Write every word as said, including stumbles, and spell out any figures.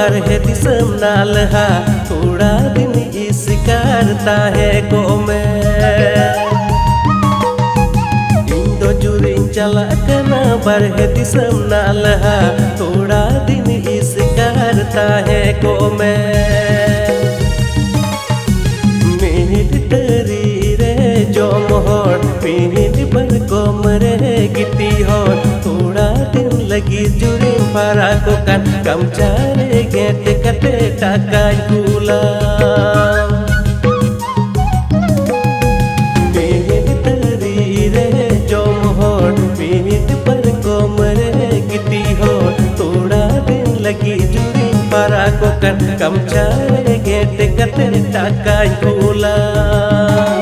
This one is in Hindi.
बारहे दिसम नालहा थोड़ा दिन इस्कार ताहे को मैं इंदो जुरिन चला कना बारहे दिसम नालहा थोड़ा दिन इस्कार ताहे को मैं मिहिद तरी रे जो मोहर मिहिद पर कोमरे गिटी होर थोड़ा दिन lagi jurin para kokan kam care gete kate takai pulang Mihit teri re jom hor mihit par komre giti hor thoda din lagi jurin para kokan kam care gete kate takai pulang